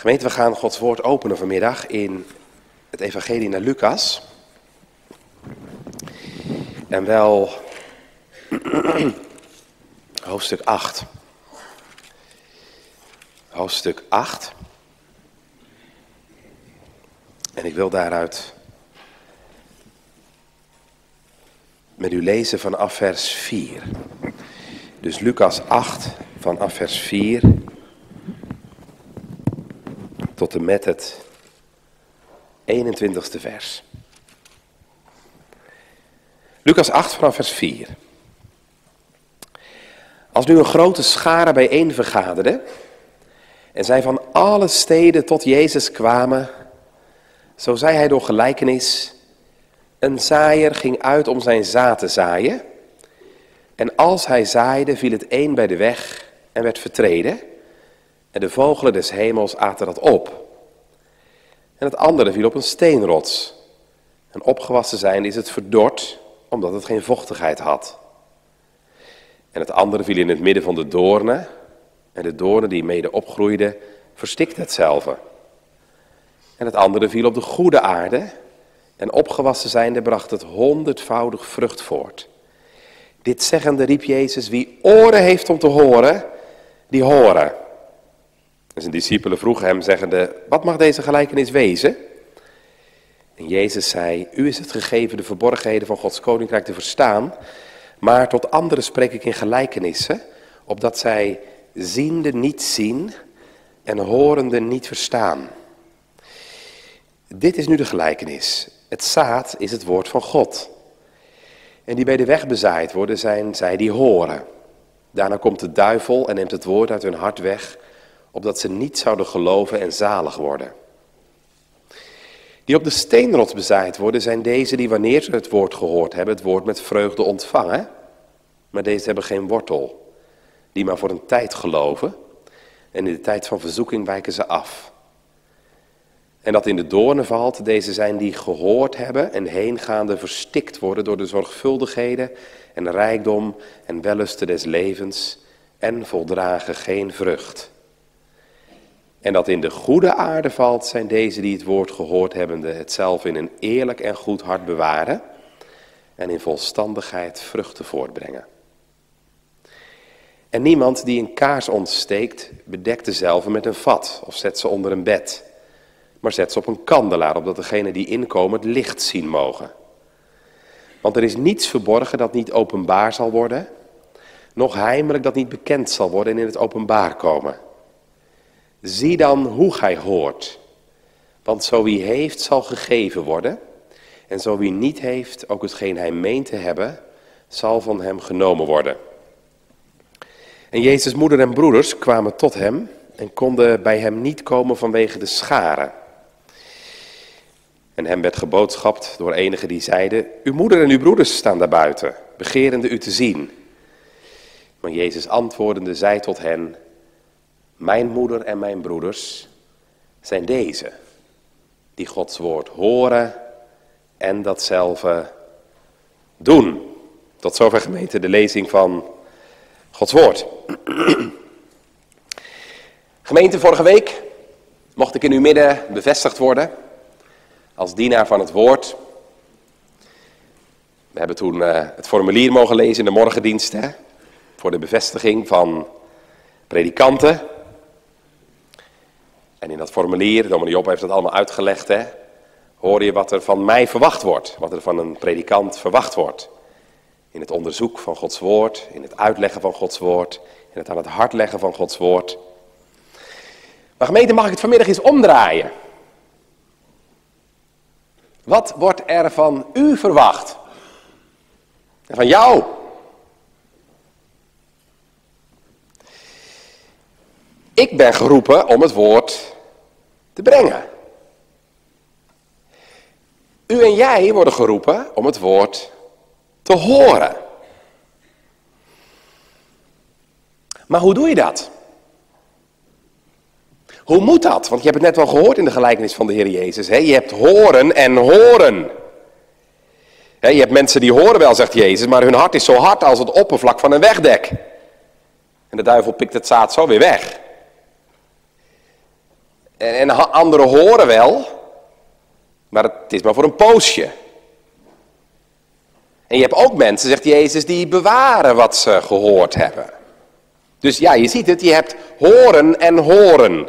Gemeente, we gaan Gods woord openen vanmiddag in het evangelie naar Lucas. En wel hoofdstuk 8. Hoofdstuk 8. En ik wil daaruit met u lezen vanaf vers 4. Dus Lucas 8 vanaf vers 4 tot en met het 21ste vers. Lucas 8 vanaf vers 4. Als nu een grote schare bijeen vergaderde en zij van alle steden tot Jezus kwamen, zo zei hij door gelijkenis: een zaaier ging uit om zijn zaad te zaaien. En als hij zaaide, viel het een bij de weg en werd vertreden. En de vogelen des hemels aten dat op. En het andere viel op een steenrots. En opgewassen zijnde is het verdord, omdat het geen vochtigheid had. En het andere viel in het midden van de doornen. En de doornen die mede opgroeiden, verstikten hetzelve. En het andere viel op de goede aarde. En opgewassen zijnde bracht het 100-voudig vrucht voort. Dit zeggende riep Jezus: wie oren heeft om te horen, die horen. En zijn discipelen vroegen hem zeggende: wat mag deze gelijkenis wezen? En Jezus zei: u is het gegeven de verborgenheden van Gods koninkrijk te verstaan, maar tot anderen spreek ik in gelijkenissen, opdat zij ziende niet zien en horende niet verstaan. Dit is nu de gelijkenis. Het zaad is het woord van God. En die bij de weg bezaaid worden zijn zij die horen. Daarna komt de duivel en neemt het woord uit hun hart weg, opdat ze niet zouden geloven en zalig worden. Die op de steenrots bezaaid worden zijn deze die wanneer ze het woord gehoord hebben, het woord met vreugde ontvangen. Maar deze hebben geen wortel, die maar voor een tijd geloven. En in de tijd van verzoeking wijken ze af. En dat in de doornen valt, deze zijn die gehoord hebben en heengaande verstikt worden door de zorgvuldigheden en rijkdom en wellusten des levens en voldragen geen vrucht. En dat in de goede aarde valt, zijn deze die het woord gehoord hebbende het zelf in een eerlijk en goed hart bewaren en in volstandigheid vruchten voortbrengen. En niemand die een kaars ontsteekt, bedekt dezelve met een vat of zet ze onder een bed, maar zet ze op een kandelaar, opdat degenen die inkomen het licht zien mogen. Want er is niets verborgen dat niet openbaar zal worden, noch heimelijk dat niet bekend zal worden en in het openbaar komen. Zie dan hoe gij hoort, want zo wie heeft zal gegeven worden, en zo wie niet heeft, ook hetgeen hij meent te hebben, zal van hem genomen worden. En Jezus' moeder en broeders kwamen tot hem en konden bij hem niet komen vanwege de scharen. En hem werd geboodschapt door enigen die zeiden: uw moeder en uw broeders staan daar buiten, begerende u te zien. Maar Jezus antwoordende zei tot hen: mijn moeder en mijn broeders zijn deze, die Gods woord horen en datzelfde doen. Tot zover, gemeente, de lezing van Gods woord. Gemeente, vorige week mocht ik in uw midden bevestigd worden als dienaar van het woord. We hebben toen het formulier mogen lezen in de morgendienst, hè, voor de bevestiging van predikanten. En in dat formulier, dominee Job heeft dat allemaal uitgelegd, hè, hoor je wat er van mij verwacht wordt, wat er van een predikant verwacht wordt. In het onderzoek van Gods woord, in het uitleggen van Gods woord, in het aan het hart leggen van Gods woord. Maar gemeente, mag ik het vanmiddag eens omdraaien? Wat wordt er van u verwacht? En van jou? Ik ben geroepen om het woord te brengen. U en jij worden geroepen om het woord te horen. Maar hoe doe je dat? Hoe moet dat? Want je hebt het net wel gehoord in de gelijkenis van de Heer Jezus. Hè? Je hebt horen en horen. Hè, je hebt mensen die horen wel, zegt Jezus, maar hun hart is zo hard als het oppervlak van een wegdek. En de duivel pikt het zaad zo weer weg. En anderen horen wel, maar het is maar voor een poosje. En je hebt ook mensen, zegt Jezus, die bewaren wat ze gehoord hebben. Dus ja, je ziet het, je hebt horen en horen.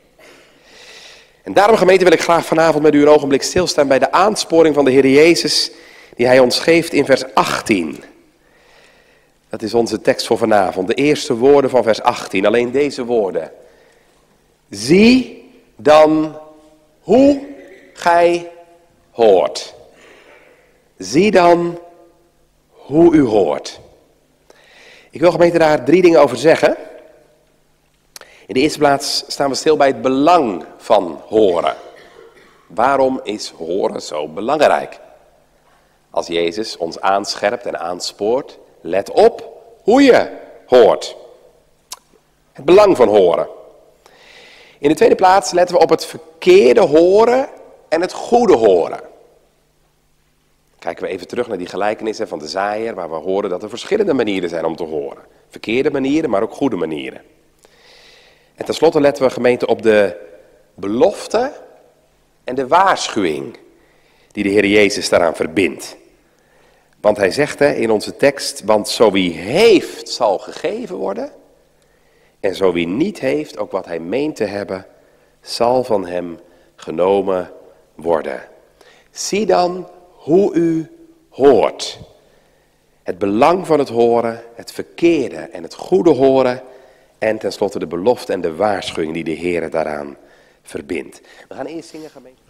En daarom, gemeente, wil ik graag vanavond met u een ogenblik stilstaan bij de aansporing van de Heer Jezus, die hij ons geeft in vers 18. Dat is onze tekst voor vanavond, de eerste woorden van vers 18, alleen deze woorden. Zie dan hoe gij hoort. Zie dan hoe u hoort. Ik wil, gemeente, daar 3 dingen over zeggen. In de eerste plaats staan we stil bij het belang van horen. Waarom is horen zo belangrijk? Als Jezus ons aanscherpt en aanspoort, let op hoe je hoort. Het belang van horen. In de tweede plaats letten we op het verkeerde horen en het goede horen. Kijken we even terug naar die gelijkenissen van de zaaier, waar we horen dat er verschillende manieren zijn om te horen. Verkeerde manieren, maar ook goede manieren. En tenslotte letten we, gemeente, op de belofte en de waarschuwing die de Heer Jezus daaraan verbindt. Want hij zegt in onze tekst, want zo wie heeft zal gegeven worden. En zo wie niet heeft, ook wat hij meent te hebben, zal van hem genomen worden. Zie dan hoe u hoort. Het belang van het horen, het verkeerde en het goede horen. En tenslotte de belofte en de waarschuwing die de Heer daaraan verbindt. We gaan eerst zingen, gemeente.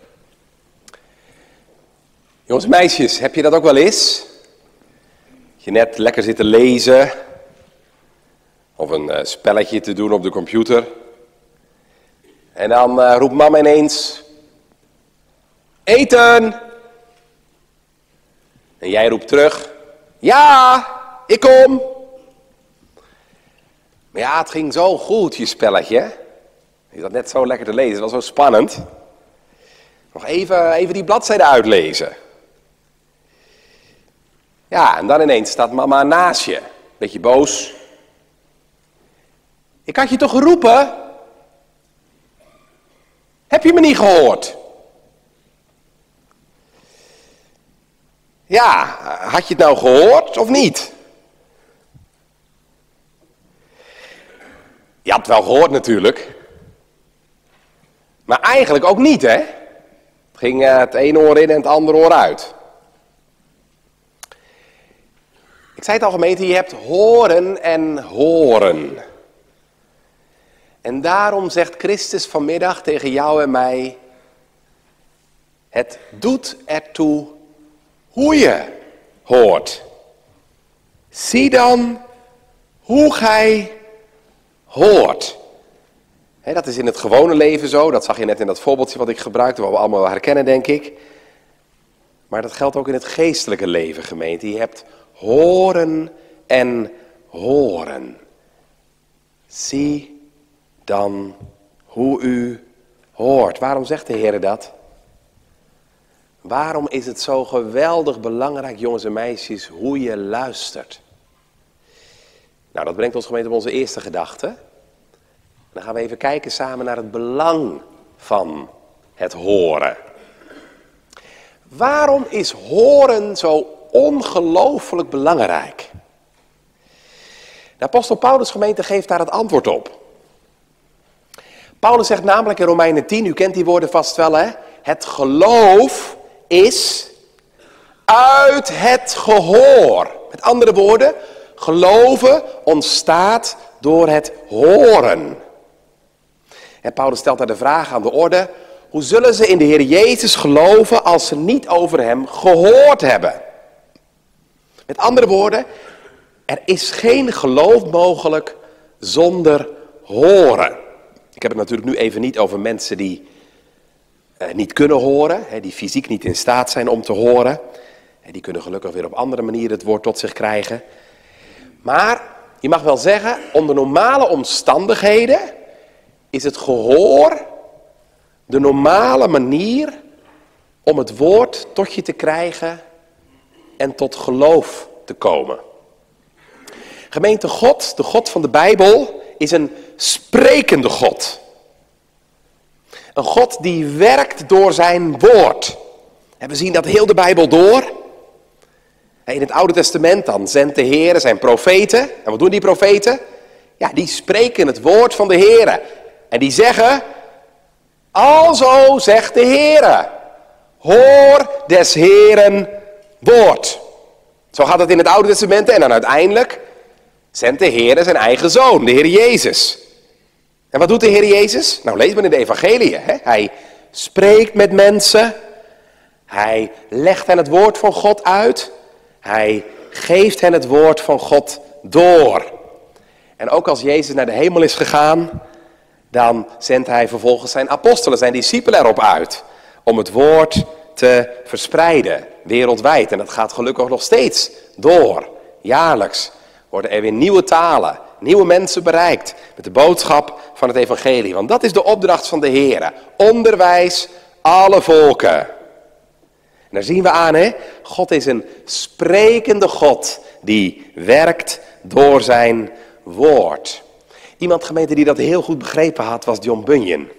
Jongens en meisjes, heb je dat ook wel eens? Dat je net lekker zit te lezen. Of een spelletje te doen op de computer. En dan roept mama ineens: eten! En jij roept terug: ja, ik kom! Maar ja, het ging zo goed, je spelletje. Je zat net zo lekker te lezen, het was zo spannend. Nog even die bladzijde uitlezen. Ja, en dan ineens staat mama naast je. Beetje boos. Ik had je toch geroepen? Heb je me niet gehoord? Ja, had je het nou gehoord of niet? Je had het wel gehoord natuurlijk. Maar eigenlijk ook niet, hè? Het ging het ene oor in en het andere oor uit. Ik zei het al, gemeente, je hebt horen en horen. En daarom zegt Christus vanmiddag tegen jou en mij: het doet ertoe hoe je hoort. Zie dan hoe gij hoort. Dat is in het gewone leven zo, dat zag je net in dat voorbeeldje wat ik gebruikte, wat we allemaal wel herkennen, denk ik. Maar dat geldt ook in het geestelijke leven, gemeente. Je hebt horen en horen. Zie dan hoe u hoort. Waarom zegt de Heer dat? Waarom is het zo geweldig belangrijk, jongens en meisjes, hoe je luistert? Nou, dat brengt ons, gemeente, op onze eerste gedachte. Dan gaan we even kijken samen naar het belang van het horen. Waarom is horen zo ongelooflijk belangrijk? De apostel Paulus, gemeente, geeft daar het antwoord op. Paulus zegt namelijk in Romeinen 10, u kent die woorden vast wel, hè? Het geloof is uit het gehoor. Met andere woorden, geloven ontstaat door het horen. En Paulus stelt daar de vraag aan de orde: hoe zullen ze in de Heer Jezus geloven als ze niet over hem gehoord hebben? Met andere woorden, er is geen geloof mogelijk zonder horen. Ik heb het natuurlijk nu even niet over mensen die niet kunnen horen, die fysiek niet in staat zijn om te horen. Die kunnen gelukkig weer op andere manieren het woord tot zich krijgen. Maar je mag wel zeggen, onder normale omstandigheden is het gehoor de normale manier om het woord tot je te krijgen en tot geloof te komen. Gemeente, God, de God van de Bijbel, is een sprekende God. Een God die werkt door zijn woord. En we zien dat heel de Bijbel door. In het Oude Testament dan zendt de Heer zijn profeten. En wat doen die profeten? Ja, die spreken het woord van de Heer. En die zeggen, alzo zegt de Heer. Hoor des Heeren woord. Zo gaat het in het Oude Testament. En dan uiteindelijk zendt de Heer zijn eigen zoon, de Heer Jezus. En wat doet de Heer Jezus? Nou, lees maar in de evangeliën. Hij spreekt met mensen. Hij legt hen het woord van God uit. Hij geeft hen het woord van God door. En ook als Jezus naar de hemel is gegaan, dan zendt hij vervolgens zijn apostelen, zijn discipelen erop uit. Om het woord te verspreiden, wereldwijd. En dat gaat gelukkig nog steeds door. Jaarlijks worden er weer nieuwe talen, nieuwe mensen bereikt met de boodschap van het evangelie. Want dat is de opdracht van de Heer. Onderwijs alle volken. En daar zien we aan, God is een sprekende God die werkt door zijn woord. Iemand, gemeente, die dat heel goed begrepen had, was John Bunyan.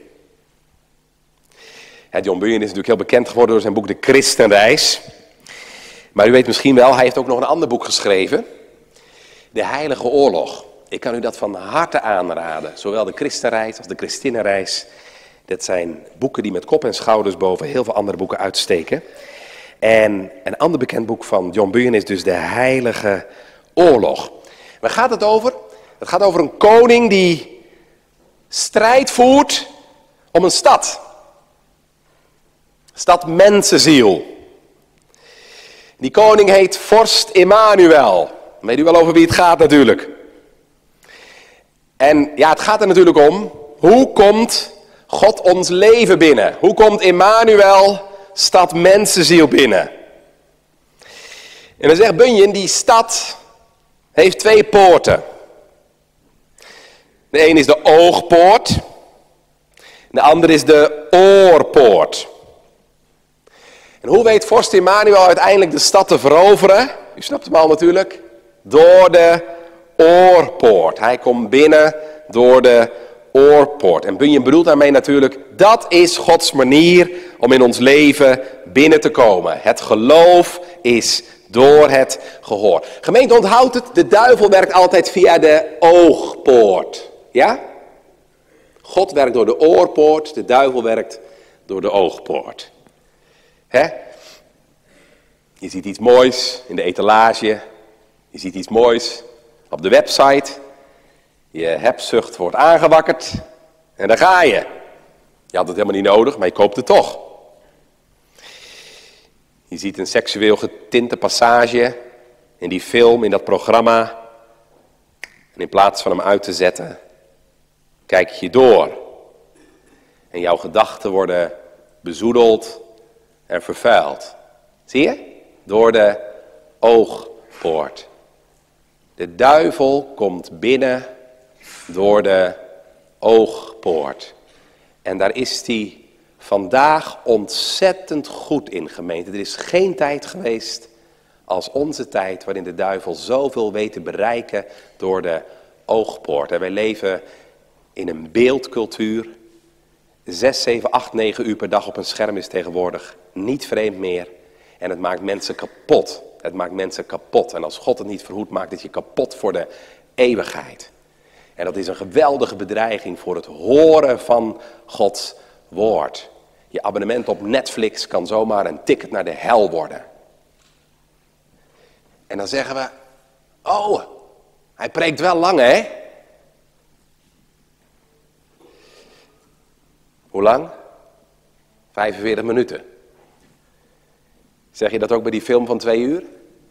John Bunyan is natuurlijk heel bekend geworden door zijn boek De Christenreis. Maar u weet misschien wel, hij heeft ook nog een ander boek geschreven. De Heilige Oorlog. Ik kan u dat van harte aanraden. Zowel de Christenreis als de Christinnenreis. Dat zijn boeken die met kop en schouders boven heel veel andere boeken uitsteken. En een ander bekend boek van John Bunyan is dus De Heilige Oorlog. Waar gaat het over? Het gaat over een koning die strijd voert om een stad. Stad mensenziel. Die koning heet Vorst Emmanuel. Weet u wel over wie het gaat natuurlijk. En ja, het gaat er natuurlijk om, hoe komt God ons leven binnen? Hoe komt Emmanuel stad mensenziel binnen? En dan zegt Bunyan, die stad heeft 2 poorten. De een is de oogpoort. De andere is de oorpoort. En hoe weet vorst Emmanuel uiteindelijk de stad te veroveren? U snapt hem al natuurlijk. Door de oorpoort. Hij komt binnen door de oorpoort. En Bunyan bedoelt daarmee natuurlijk, dat is Gods manier om in ons leven binnen te komen. Het geloof is door het gehoor. Gemeente, onthoudt het, de duivel werkt altijd via de oogpoort. Ja? God werkt door de oorpoort, de duivel werkt door de oogpoort. Hè? Je ziet iets moois in de etalage, je ziet iets moois op de website, je hebzucht wordt aangewakkerd en daar ga je. Je had het helemaal niet nodig, maar je koopt het toch. Je ziet een seksueel getinte passage in die film, in dat programma. En in plaats van hem uit te zetten, kijk je door. En jouw gedachten worden bezoedeld en vervuild. Zie je? Door de oogpoort. De duivel komt binnen door de oogpoort. En daar is hij vandaag ontzettend goed in, gemeente. Er is geen tijd geweest als onze tijd waarin de duivel zoveel weet te bereiken door de oogpoort. En wij leven in een beeldcultuur. 6, 7, 8, 9 uur per dag op een scherm is tegenwoordig niet vreemd meer. En het maakt mensen kapot. Het maakt mensen kapot. En als God het niet verhoedt, maakt het je kapot voor de eeuwigheid. En dat is een geweldige bedreiging voor het horen van Gods woord. Je abonnement op Netflix kan zomaar een ticket naar de hel worden. En dan zeggen we, oh, hij preekt wel lang, hè? Hoe lang? 45 minuten. Zeg je dat ook bij die film van 2 uur?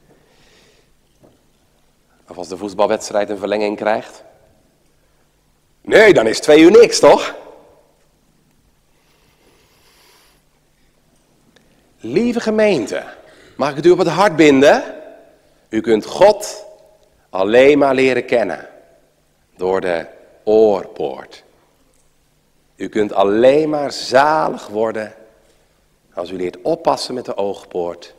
Of als de voetbalwedstrijd een verlenging krijgt? Nee, dan is 2 uur niks, toch? Lieve gemeente, mag ik het u op het hart binden? U kunt God alleen maar leren kennen door de oorpoort. U kunt alleen maar zalig worden als u leert oppassen met de oogpoort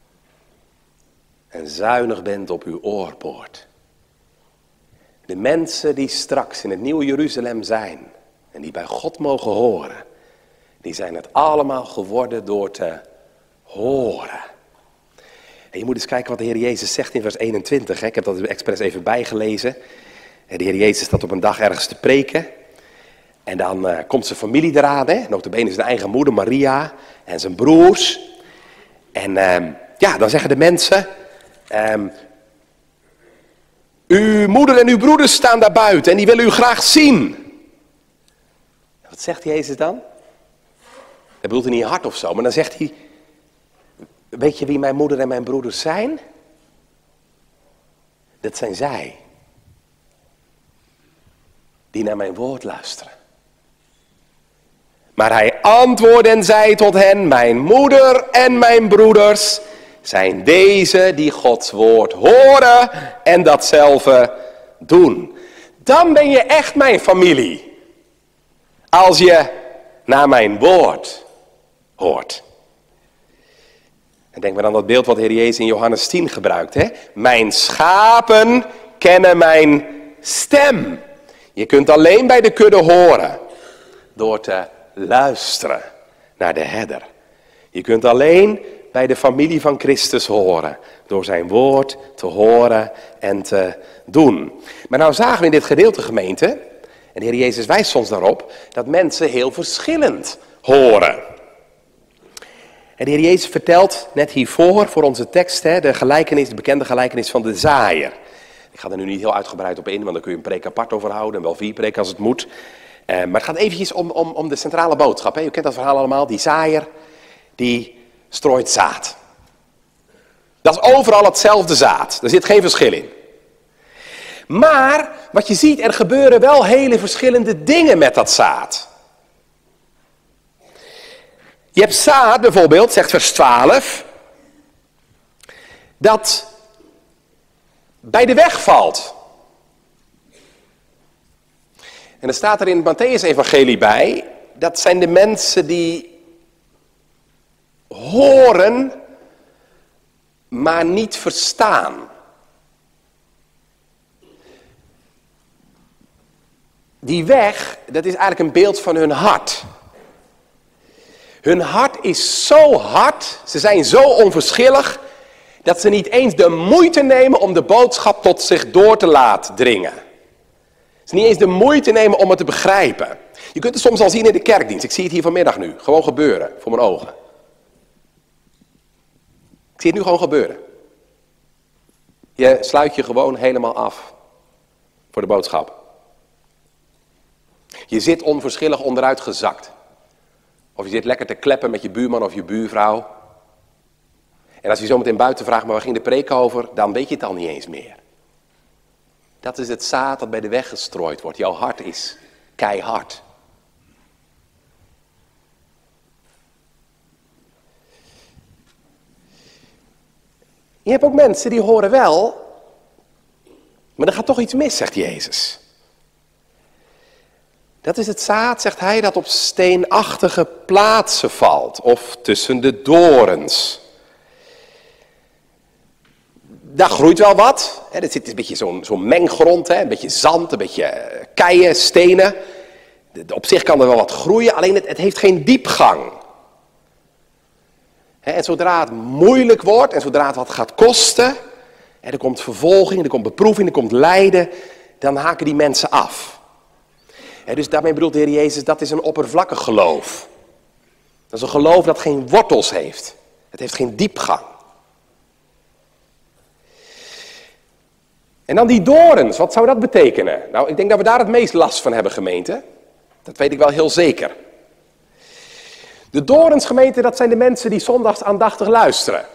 en zuinig bent op uw oorpoort. De mensen die straks in het nieuwe Jeruzalem zijn en die bij God mogen horen, Die zijn het allemaal geworden door te horen. En je moet eens kijken wat de Heer Jezus zegt in vers 21. Hè? Ik heb dat expres even bijgelezen. De Heer Jezus staat op een dag ergens te preken. En dan komt zijn familie eraan. Notabene zijn eigen moeder Maria en zijn broers. En dan zeggen de mensen... uw moeder en uw broeders staan daar buiten en die willen u graag zien. Wat zegt Jezus dan? Dat bedoelt hij niet hard of zo, maar dan zegt hij... Weet je wie mijn moeder en mijn broeders zijn? Dat zijn zij. Die naar mijn woord luisteren. Maar hij antwoordde en zei tot hen: mijn moeder en mijn broeders zijn deze die Gods woord horen en datzelfde doen. Dan ben je echt mijn familie. Als je naar mijn woord hoort. En denk maar aan dat beeld wat de Heer Jezus in Johannes 10 gebruikt. Hè? Mijn schapen kennen mijn stem. Je kunt alleen bij de kudde horen door te luisteren naar de herder. Je kunt alleen bij de familie van Christus horen door zijn woord te horen en te doen. Maar nou zagen we in dit gedeelte, gemeente, en de Heer Jezus wijst ons daarop, dat mensen heel verschillend horen. En de Heer Jezus vertelt net hiervoor, voor onze tekst, de gelijkenis, de bekende gelijkenis van de zaaier. Ik ga er nu niet heel uitgebreid op in, want dan kun je een preek apart over houden, en wel 4 preken als het moet. Maar het gaat eventjes om de centrale boodschap. Hè. U kent dat verhaal allemaal, die zaaier, die strooit zaad. Dat is overal hetzelfde zaad, er zit geen verschil in. Maar, wat je ziet, er gebeuren wel hele verschillende dingen met dat zaad. Je hebt zaad bijvoorbeeld, zegt vers 12, dat bij de weg valt. En er staat er in het Mattheüs-evangelie bij, dat zijn de mensen die horen, maar niet verstaan. Die weg, dat is eigenlijk een beeld van hun hart. Hun hart is zo hard, ze zijn zo onverschillig, dat ze niet eens de moeite nemen om de boodschap tot zich door te laten dringen. Ze niet eens de moeite nemen om het te begrijpen. Je kunt het soms al zien in de kerkdienst. Ik zie het hier vanmiddag nu, gewoon gebeuren, voor mijn ogen. Ik zie het nu gewoon gebeuren. Je sluit je gewoon helemaal af voor de boodschap. Je zit onverschillig onderuit gezakt. Of je zit lekker te kleppen met je buurman of je buurvrouw. En als je zo meteen buiten vraagt, maar waar ging de preek over? Dan weet je het al niet eens meer. Dat is het zaad dat bij de weg gestrooid wordt. Jouw hart is keihard. Je hebt ook mensen die horen wel, maar er gaat toch iets mis, zegt Jezus. Dat is het zaad, zegt hij, dat op steenachtige plaatsen valt, of tussen de dorens. Daar groeit wel wat. Er zit een beetje zo'n menggrond, een beetje zand, een beetje keien, stenen. Op zich kan er wel wat groeien, alleen het heeft geen diepgang. En zodra het moeilijk wordt en zodra het wat gaat kosten, er komt vervolging, er komt beproeving, er komt lijden, dan haken die mensen af. Dus daarmee bedoelt de Heer Jezus, dat is een oppervlakkig geloof. Dat is een geloof dat geen wortels heeft. Het heeft geen diepgang. En dan die dorens, wat zou dat betekenen? Nou, ik denk dat we daar het meest last van hebben, gemeente. Dat weet ik wel heel zeker. De dorens, gemeente, dat zijn de mensen die zondags aandachtig luisteren.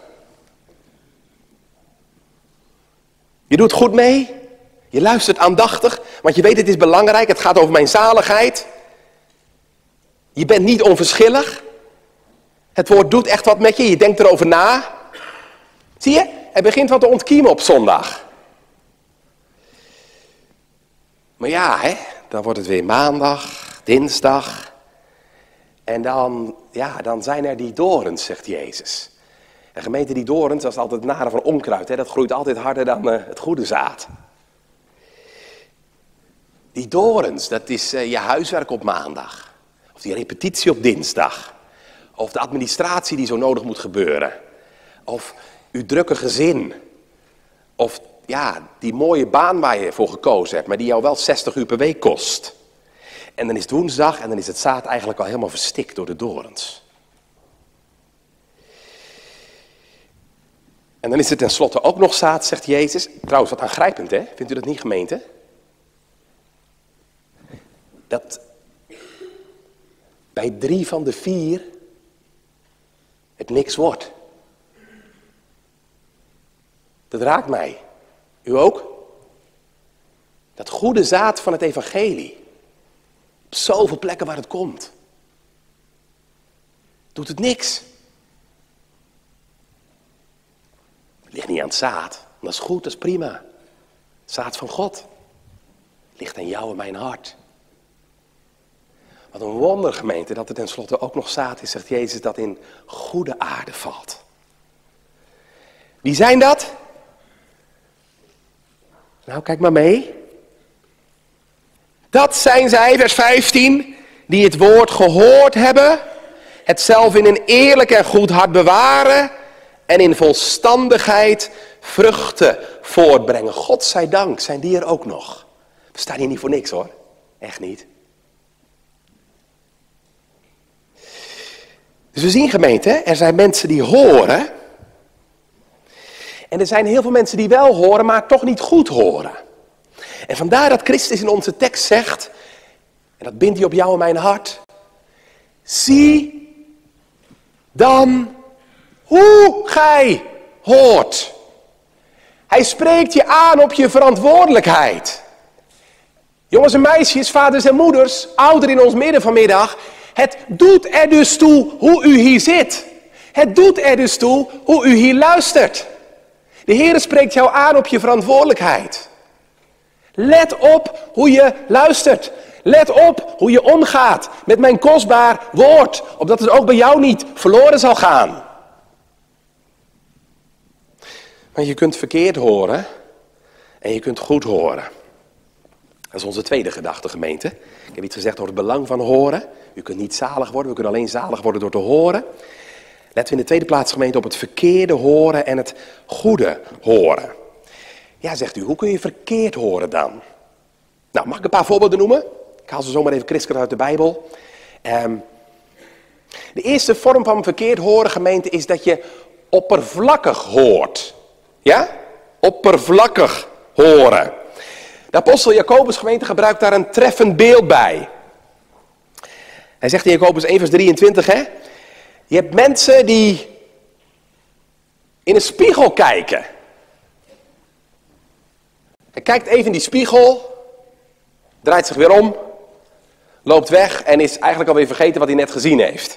Je doet goed mee. Je luistert aandachtig, want je weet het is belangrijk. Het gaat over mijn zaligheid. Je bent niet onverschillig. Het woord doet echt wat met je. Je denkt erover na. Zie je? Het begint wat te ontkiemen op zondag. Maar ja, dan wordt het weer maandag, dinsdag. En dan zijn er die dorens, zegt Jezus. En gemeente, die dorens, dat is altijd het nare van onkruid. Dat groeit altijd harder dan het goede zaad. Die dorens, dat is je huiswerk op maandag. Of Of die repetitie op dinsdag. Of de administratie die zo nodig moet gebeuren. Of uw drukke gezin. Of ja, die mooie baan waar je voor gekozen hebt, maar die jou wel 60 uur per week kost. En dan is het woensdag en dan is het zaad eigenlijk al helemaal verstikt door de dorens. En dan is het tenslotte ook nog zaad, zegt Jezus. Trouwens, wat aangrijpend, hè? Vindt u dat niet, gemeente? Dat bij 3 van de 4 het niks wordt. Dat raakt mij. U ook? Dat goede zaad van het evangelie. Op zoveel plekken waar het komt. Doet het niks. Het ligt niet aan het zaad. Dat is goed, dat is prima. Zaad van God. Ligt aan jou en mijn hart. Wat een wonder, gemeente, dat er tenslotte ook nog zaad is, zegt Jezus, dat in goede aarde valt. Wie zijn dat? Nou, kijk maar mee. Dat zijn zij, vers 15, die het woord gehoord hebben, het zelf in een eerlijk en goed hart bewaren en in volstandigheid vruchten voortbrengen. God zij dank, zijn die er ook nog. We staan hier niet voor niks hoor, echt niet. Dus we zien, gemeente, er zijn mensen die horen. En er zijn heel veel mensen die wel horen, maar toch niet goed horen. En vandaar dat Christus in onze tekst zegt, en dat bindt hij op jou en mijn hart. Zie dan hoe gij hoort. Hij spreekt je aan op je verantwoordelijkheid. Jongens en meisjes, vaders en moeders, ouderen in ons midden vanmiddag. Het doet er dus toe hoe u hier zit. Het doet er dus toe hoe u hier luistert. De Heer spreekt jou aan op je verantwoordelijkheid. Let op hoe je luistert. Let op hoe je omgaat met mijn kostbaar woord. Opdat het ook bij jou niet verloren zal gaan. Want je kunt verkeerd horen en je kunt goed horen. Dat is onze tweede gedachte, gemeente. Ik heb iets gezegd over het belang van horen. U kunt niet zalig worden, we kunnen alleen zalig worden door te horen. Letten we in de tweede plaats, gemeente, op het verkeerde horen en het goede horen. Ja, zegt u, hoe kun je verkeerd horen dan? Nou, mag ik een paar voorbeelden noemen? Ik haal ze zomaar even kriskend uit de Bijbel. De eerste vorm van verkeerd horen, gemeente, is dat je oppervlakkig hoort. Ja? Oppervlakkig horen. De apostel Jacobus, gemeente, gebruikt daar een treffend beeld bij. Hij zegt in Jacobus 1 vers 23, hè. Je hebt mensen die in een spiegel kijken. Hij kijkt even in die spiegel, draait zich weer om, loopt weg en is eigenlijk alweer vergeten wat hij net gezien heeft.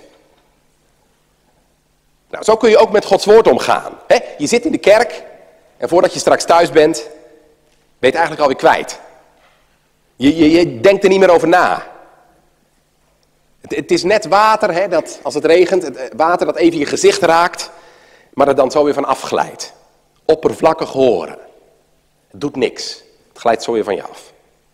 Nou, zo kun je ook met Gods woord omgaan. Hè? Je zit in de kerk en voordat je straks thuis bent, ben je het eigenlijk alweer kwijt. Je denkt er niet meer over na. Het is net water, hè, dat, als het regent, het water dat even je gezicht raakt, maar er dan zo weer van afglijdt. Oppervlakkig horen. Het doet niks. Het glijdt zo weer van je af.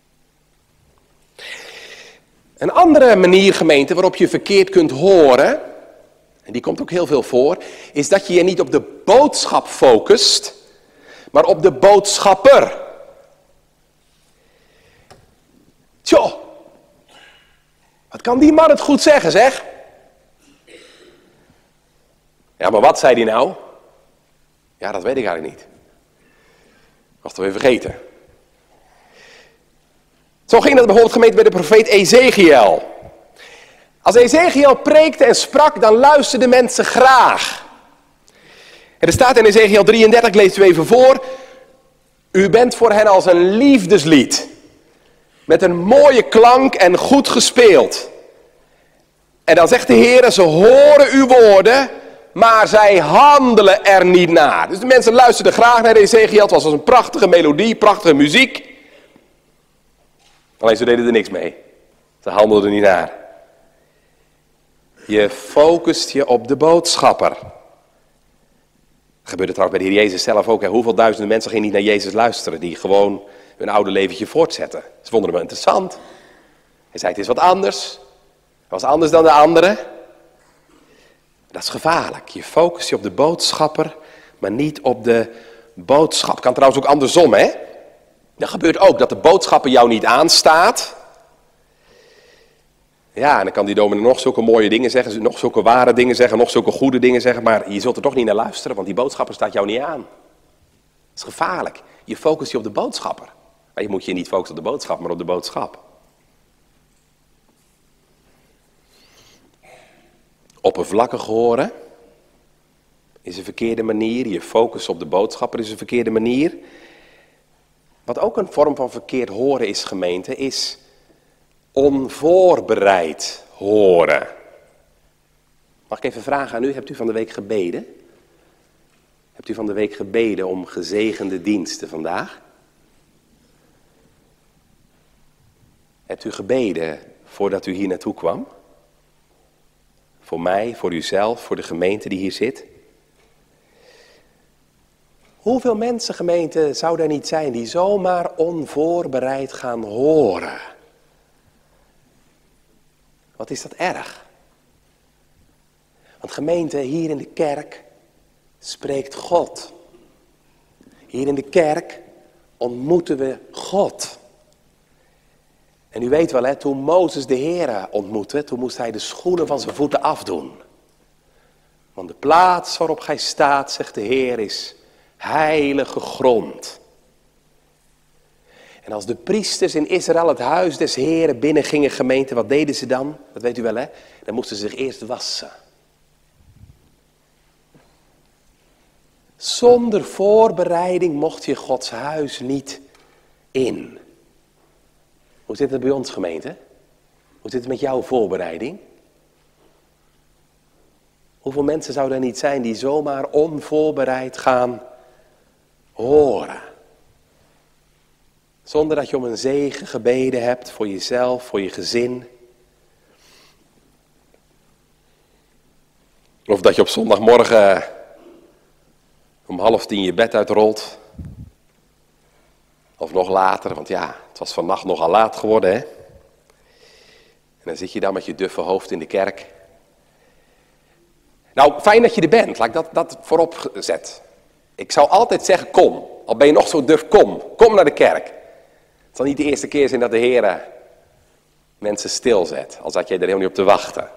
Een andere manier, gemeente, waarop je verkeerd kunt horen, en die komt ook heel veel voor, is dat je je niet op de boodschap focust, maar op de boodschapper. Tjoh, wat kan die man het goed zeggen, zeg? Ja, maar wat zei die nou? Ja, dat weet ik eigenlijk niet. Was het weer vergeten. Zo ging dat bijvoorbeeld, gemeente, bij de profeet Ezechiel. Als Ezechiel preekte en sprak, dan luisterden mensen graag. En er staat in Ezechiel 33, ik lees u even voor. U bent voor hen als een liefdeslied. Met een mooie klank en goed gespeeld. En dan zegt de Heer, ze horen uw woorden, maar zij handelen er niet naar. Dus de mensen luisterden graag naar Ezechiel. Het was een prachtige melodie, prachtige muziek. Alleen ze deden er niks mee. Ze handelden er niet naar. Je focust je op de boodschapper. Dat gebeurde trouwens bij de Heer Jezus zelf ook. Hè. Hoeveel duizenden mensen gingen niet naar Jezus luisteren, die gewoon hun oude leventje voortzetten. Ze vonden hem interessant. Hij zei, het is wat anders. was anders dan de anderen. Dat is gevaarlijk. Je focust je op de boodschapper, maar niet op de boodschap. Kan trouwens ook andersom, hè? Dan gebeurt ook dat de boodschapper jou niet aanstaat. Ja, en dan kan die dominee nog zulke mooie dingen zeggen, nog zulke ware dingen zeggen, nog zulke goede dingen zeggen, maar je zult er toch niet naar luisteren, want die boodschapper staat jou niet aan. Dat is gevaarlijk. Je focust je op de boodschapper. Maar je moet je niet focussen op de boodschap, maar op de boodschap. Oppervlakkig horen is een verkeerde manier. Je focus op de boodschapper is een verkeerde manier. Wat ook een vorm van verkeerd horen is, gemeente, is onvoorbereid horen. Mag ik even vragen aan u, hebt u van de week gebeden? Hebt u van de week gebeden om gezegende diensten vandaag? Hebt u gebeden voordat u hier naartoe kwam? Voor mij, voor uzelf, voor de gemeente die hier zit? Hoeveel mensen, gemeente, zou er niet zijn die zomaar onvoorbereid gaan horen? Wat is dat erg? Want gemeente, hier in de kerk spreekt God. Hier in de kerk ontmoeten we God. En u weet wel, hè, toen Mozes de Heere ontmoette, toen moest hij de schoenen van zijn voeten afdoen. Want de plaats waarop gij staat, zegt de Heer, is heilige grond. En als de priesters in Israël het huis des Heeren binnengingen, gemeente, wat deden ze dan? Dat weet u wel, hè? Dan moesten ze zich eerst wassen. Zonder voorbereiding mocht je Gods huis niet in. Hoe zit het bij ons, gemeente? Hoe zit het met jouw voorbereiding? Hoeveel mensen zouden er niet zijn die zomaar onvoorbereid gaan horen? Zonder dat je om een zegen gebeden hebt voor jezelf, voor je gezin. Of dat je op zondagmorgen om 9:30 je bed uitrolt. Of nog later, want ja, het was vannacht nogal laat geworden, hè. En dan zit je dan met je duffe hoofd in de kerk. Nou, fijn dat je er bent, laat ik dat voorop zet. Ik zou altijd zeggen, kom. Al ben je nog zo duf, kom naar de kerk. Het zal niet de eerste keer zijn dat de Heer mensen stilzet, al zat jij er helemaal niet op te wachten.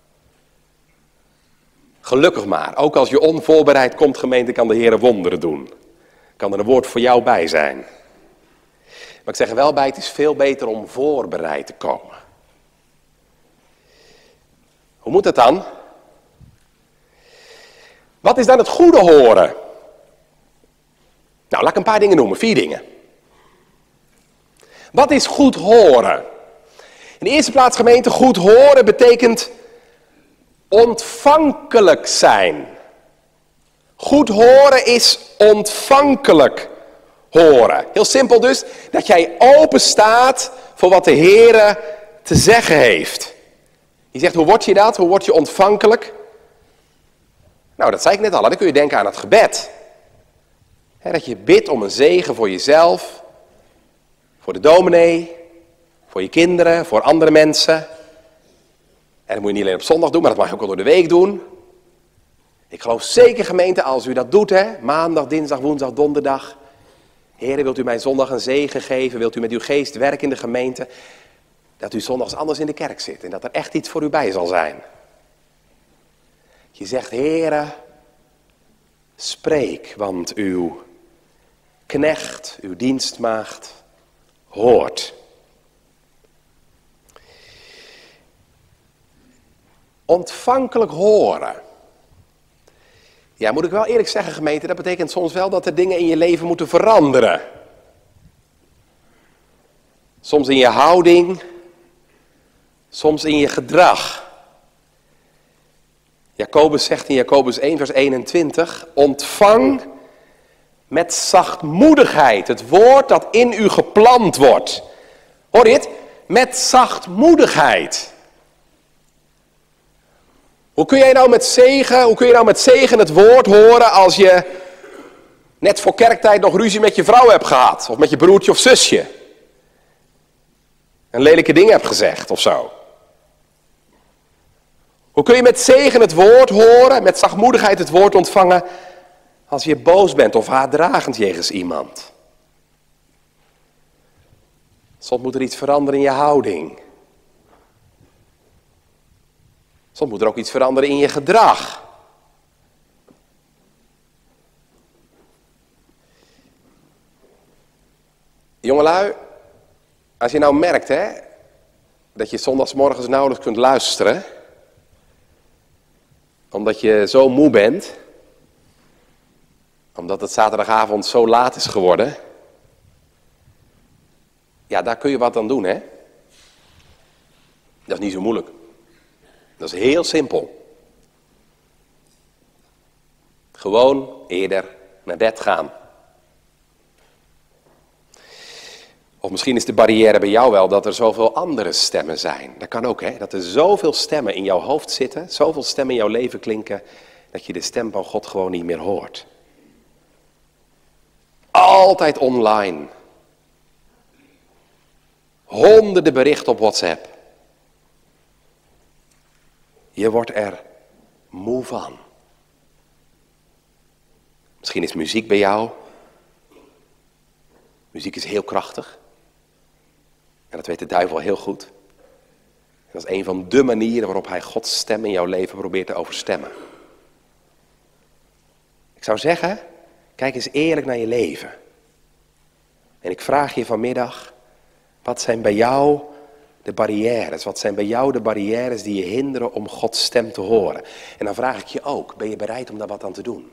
Gelukkig maar, ook als je onvoorbereid komt, gemeente, kan de Heer wonderen doen. Kan er een woord voor jou bij zijn. Maar ik zeg er wel bij, het is veel beter om voorbereid te komen. Hoe moet het dan? Wat is dan het goede horen? Nou, laat ik een paar dingen noemen, 4 dingen. Wat is goed horen? In de eerste plaats, gemeente, goed horen betekent ontvankelijk zijn. Goed horen is ontvankelijk horen. Heel simpel dus, dat jij open staat voor wat de Heere te zeggen heeft. Je zegt, hoe word je dat? Hoe word je ontvankelijk? Nou, dat zei ik net al, dan kun je denken aan het gebed. Dat je bidt om een zegen voor jezelf, voor de dominee, voor je kinderen, voor andere mensen. En dat moet je niet alleen op zondag doen, maar dat mag je ook al door de week doen. Ik geloof zeker, gemeente, als u dat doet, maandag, dinsdag, woensdag, donderdag. Heer, wilt u mij zondag een zegen geven? Wilt u met uw geest werken in de gemeente? Dat u zondags anders in de kerk zit en dat er echt iets voor u bij zal zijn. Je zegt, Heere, spreek, want uw knecht, uw dienstmaagd, hoort. Ontvankelijk horen. Ja, moet ik wel eerlijk zeggen, gemeente, dat betekent soms wel dat er dingen in je leven moeten veranderen. Soms in je houding, soms in je gedrag. Jacobus zegt in Jacobus 1 vers 21, ontvang met zachtmoedigheid het woord dat in u geplant wordt. Hoor je het? Met zachtmoedigheid. Hoe kun je nou met zegen het woord horen als je net voor kerktijd nog ruzie met je vrouw hebt gehad? Of met je broertje of zusje? En lelijke dingen hebt gezegd of zo. Hoe kun je met zegen het woord horen, met zachtmoedigheid het woord ontvangen, als je boos bent of haatdragend jegens iemand? Soms moet er iets veranderen in je houding. Soms moet er ook iets veranderen in je gedrag. Jongelui, als je nou merkt dat je zondagsmorgens nauwelijks kunt luisteren, omdat je zo moe bent, omdat het zaterdagavond zo laat is geworden, ja, daar kun je wat aan doen, hè? Dat is niet zo moeilijk. Dat is heel simpel. Gewoon eerder naar bed gaan. Of misschien is de barrière bij jou wel dat er zoveel andere stemmen zijn. Dat kan ook, hè? Dat er zoveel stemmen in jouw hoofd zitten, zoveel stemmen in jouw leven klinken, dat je de stem van God gewoon niet meer hoort. Altijd online. Honderden berichten op WhatsApp. Je wordt er moe van. Misschien is muziek bij jou. Muziek is heel krachtig. En dat weet de duivel heel goed. En dat is een van de manieren waarop hij Gods stem in jouw leven probeert te overstemmen. Ik zou zeggen, kijk eens eerlijk naar je leven. En ik vraag je vanmiddag, wat zijn bij jou de barrières? Wat zijn bij jou de barrières die je hinderen om Gods stem te horen? En dan vraag ik je ook, ben je bereid om daar wat aan te doen?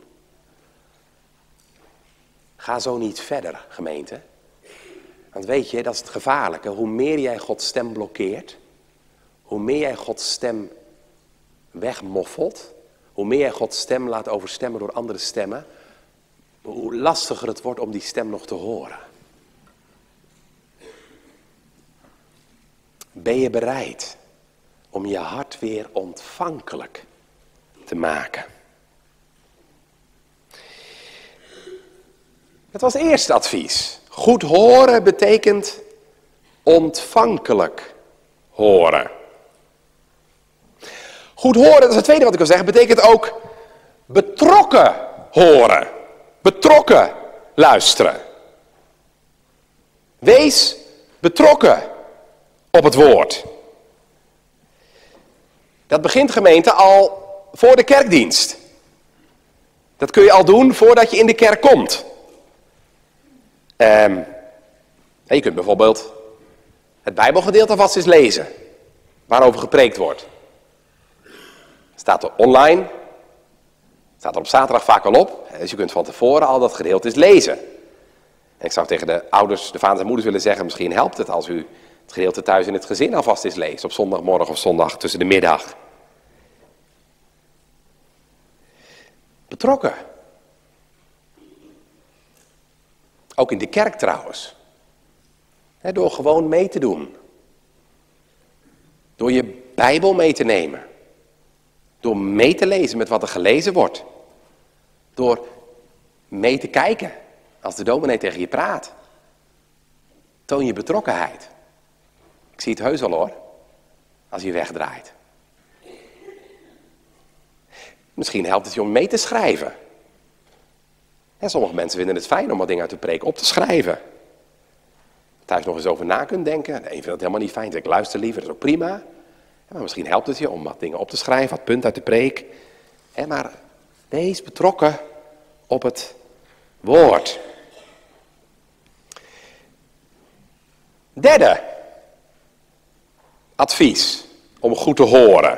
Ga zo niet verder, gemeente. Want weet je, dat is het gevaarlijke. Hoe meer jij Gods stem blokkeert, hoe meer jij Gods stem wegmoffelt, hoe meer jij Gods stem laat overstemmen door andere stemmen, hoe lastiger het wordt om die stem nog te horen. Ben je bereid om je hart weer ontvankelijk te maken? Dat was het eerste advies. Goed horen betekent ontvankelijk horen. Goed horen, dat is het tweede wat ik wil zeggen, betekent ook betrokken horen. Betrokken luisteren. Wees betrokken op het woord. Dat begint, gemeente, al voor de kerkdienst. Dat kun je al doen voordat je in de kerk komt. Je kunt bijvoorbeeld het Bijbelgedeelte vast eens lezen, waarover gepreekt wordt. Staat er online, staat er op zaterdag vaak al op, dus je kunt van tevoren al dat gedeelte eens lezen. En ik zou tegen de ouders, de vaders en moeders willen zeggen, misschien helpt het als u het gedeelte thuis in het gezin alvast eens leest, op zondagmorgen of zondag tussen de middag. Betrokken. Ook in de kerk trouwens. Door gewoon mee te doen. Door je Bijbel mee te nemen. Door mee te lezen met wat er gelezen wordt. Door mee te kijken als de dominee tegen je praat. Toon je betrokkenheid. Ik zie het heus al hoor, als je wegdraait. Misschien helpt het je om mee te schrijven. En sommige mensen vinden het fijn om wat dingen uit de preek op te schrijven. Thuis nog eens over na kunt denken. De een vindt het helemaal niet fijn, ik luister liever, dat is ook prima. Maar misschien helpt het je om wat dingen op te schrijven, wat punten uit de preek. Maar wees betrokken op het woord. Derde advies om goed te horen.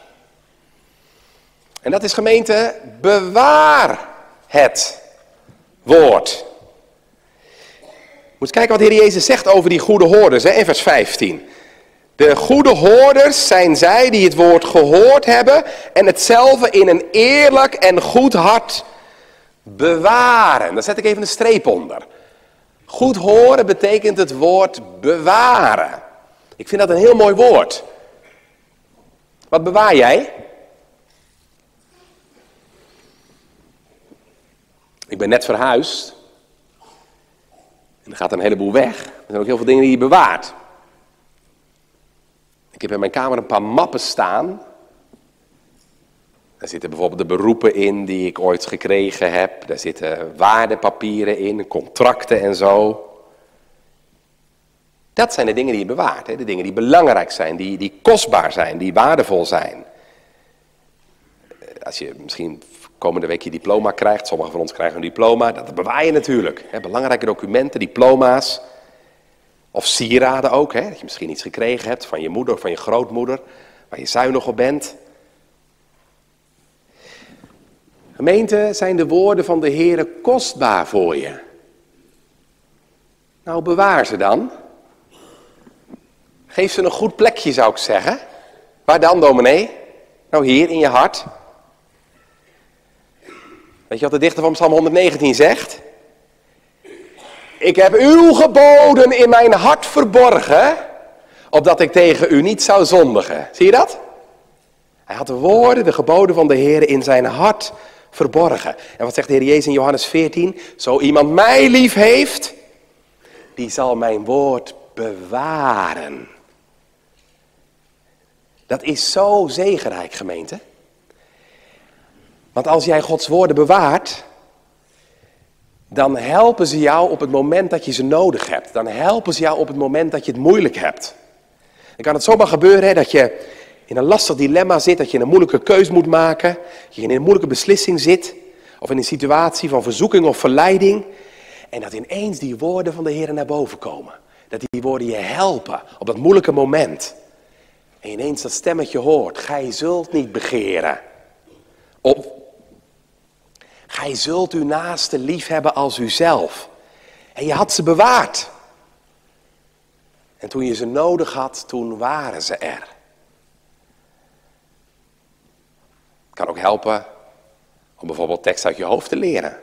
En dat is, gemeente, bewaar het woord. Moet eens kijken wat de Heer Jezus zegt over die goede hoorders, in vers 15. De goede hoorders zijn zij die het woord gehoord hebben en hetzelfde in een eerlijk en goed hart bewaren. Daar zet ik even een streep onder. Goed horen betekent het woord bewaren. Ik vind dat een heel mooi woord. Wat bewaar jij? Ik ben net verhuisd. En er gaat een heleboel weg. Er zijn ook heel veel dingen die je bewaart. Ik heb in mijn kamer een paar mappen staan. Daar zitten bijvoorbeeld de beroepen in die ik ooit gekregen heb. Daar zitten waardepapieren in, contracten en zo. Dat zijn de dingen die je bewaart. Hè? De dingen die belangrijk zijn, die kostbaar zijn, die waardevol zijn. Als je misschien komende week je diploma krijgt, sommigen van ons krijgen een diploma, dat bewaar je natuurlijk. Hè? Belangrijke documenten, diploma's. Of sieraden ook, hè? Dat je misschien iets gekregen hebt van je moeder of van je grootmoeder, waar je zuinig op bent. Gemeente, zijn de woorden van de Heere kostbaar voor je? Nou, bewaar ze dan. Geef ze een goed plekje, zou ik zeggen. Waar dan, dominee? Nou, hier in je hart. Weet je wat de dichter van Psalm 119 zegt? Ik heb uw geboden in mijn hart verborgen, opdat ik tegen u niet zou zondigen. Zie je dat? Hij had de woorden, de geboden van de Heer in zijn hart verborgen. En wat zegt de Heer Jezus in Johannes 14? Zo iemand mij lief heeft, die zal mijn woord bewaren. Dat is zo zegenrijk, gemeente. Want als jij Gods woorden bewaart, dan helpen ze jou op het moment dat je ze nodig hebt. Dan helpen ze jou op het moment dat je het moeilijk hebt. Dan kan het zomaar gebeuren hè, dat je in een lastig dilemma zit, dat je een moeilijke keus moet maken, dat je in een moeilijke beslissing zit, of in een situatie van verzoeking of verleiding, en dat ineens die woorden van de Heer naar boven komen. Dat die woorden je helpen op dat moeilijke moment. En je ineens dat stemmetje hoort, gij zult niet begeren. Of, gij zult uw naaste lief hebben als uzelf. En je had ze bewaard. En toen je ze nodig had, toen waren ze er. Het kan ook helpen om bijvoorbeeld tekst uit je hoofd te leren.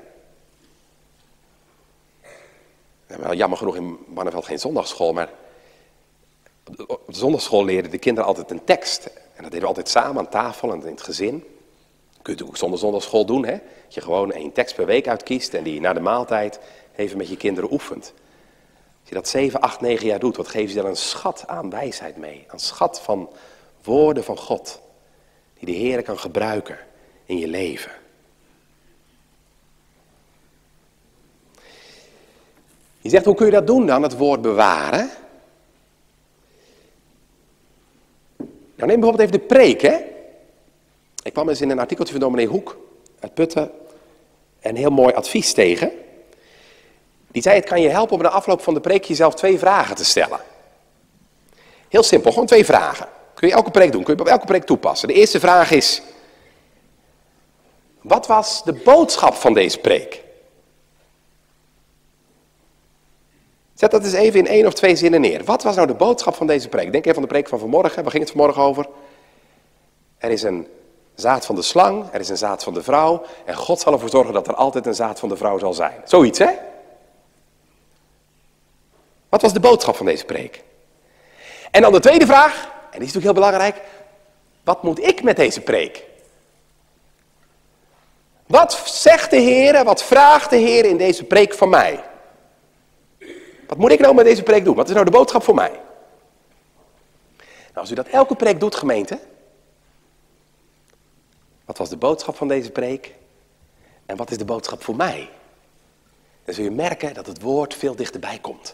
We hebben jammer genoeg in Barneveld geen zondagsschool, maar op de zondagsschool leerden de kinderen altijd een tekst. En dat deden we altijd samen aan tafel en in het gezin. Kun je het ook zonder zondagsschool doen, hè? Dat je gewoon 1 tekst per week uitkiest en die na de maaltijd even met je kinderen oefent. Als je dat 7, 8, 9 jaar doet, wat geef je dan een schat aan wijsheid mee? Een schat van woorden van God, die de Heer kan gebruiken in je leven. Je zegt, hoe kun je dat doen dan, het woord bewaren? Nou, neem bijvoorbeeld even de preek, hè. Ik kwam eens in een artikeltje van dominee Hoek uit Putten een heel mooi advies tegen. Die zei, het kan je helpen om na afloop van de preek jezelf 2 vragen te stellen. Heel simpel, gewoon 2 vragen. Kun je elke preek doen, kun je bij elke preek toepassen. De eerste vraag is, wat was de boodschap van deze preek? Zet dat eens even in 1 of 2 zinnen neer. Wat was nou de boodschap van deze preek? Denk even aan de preek van vanmorgen. Waar ging het vanmorgen over? Er is een zaad van de slang, er is een zaad van de vrouw. En God zal ervoor zorgen dat er altijd een zaad van de vrouw zal zijn. Zoiets, hè? Wat was de boodschap van deze preek? En dan de tweede vraag, en die is natuurlijk heel belangrijk. Wat moet ik met deze preek? Wat zegt de Heer, wat vraagt de Heer in deze preek van mij? Wat moet ik nou met deze preek doen? Wat is nou de boodschap voor mij? Nou, als u dat elke preek doet, gemeente. Wat was de boodschap van deze preek? En wat is de boodschap voor mij? Dan zul je merken dat het woord veel dichterbij komt.